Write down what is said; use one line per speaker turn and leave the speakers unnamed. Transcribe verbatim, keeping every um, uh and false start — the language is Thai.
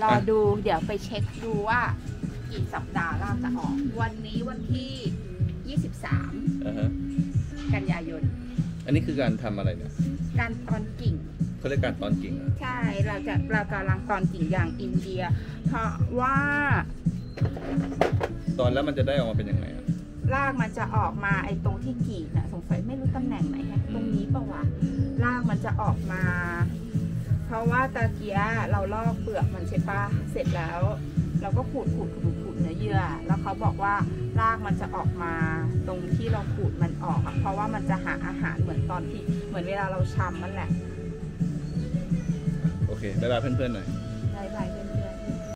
รอดูเดี๋ยวไปเช็คดูว่ากี่สัปดาห์รากจะออกวันนี้วันที่ยี่สิบสามกันยายน
อันนี้คือการทำอะไรเนี่ย
การตอนกิ่ง
เขาเรียกการตอนกิ่ง
ใช่เราจะเรากำลังตอนกิ่งอย่างอินเดียเพราะว่า
ตอนแล้วมันจะได้ออกมาเป็นยังไงอะ
รากมันจะออกมาไอ้ตรงที่กรีดน่ะสงสัยไม่รู้ตำแหน่งไหนฮะตรงนี้ปะวะรากมันจะออกมาเพราะว่าตะเกียเราลอกเปลือกมันใช่ปะเสร็จแล้วเราก็ขูดขูดขูดขูดเนื้อเยื่อแล้วเขาบอกว่ารากมันจะออกมาตรงที่เราขูดมันออกเพราะว่ามันจะหาอาหารเหมือนตอนที่เหมือนเวลาเราชำนั่นแหละ
โอเคบ๊ายบายเพื่อนๆหน่อย
บ๊ายบายเพื่อน